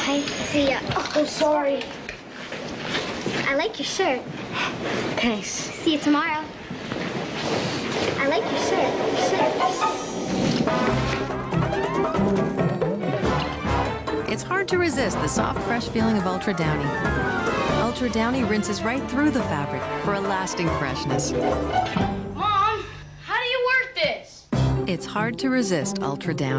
Bye. See ya. Oh, sorry. I like your shirt. Thanks. See you tomorrow. I like your shirt. It's hard to resist the soft, fresh feeling of Ultra Downy. Ultra Downy rinses right through the fabric for a lasting freshness. Mom, how do you work this? It's hard to resist Ultra Downy.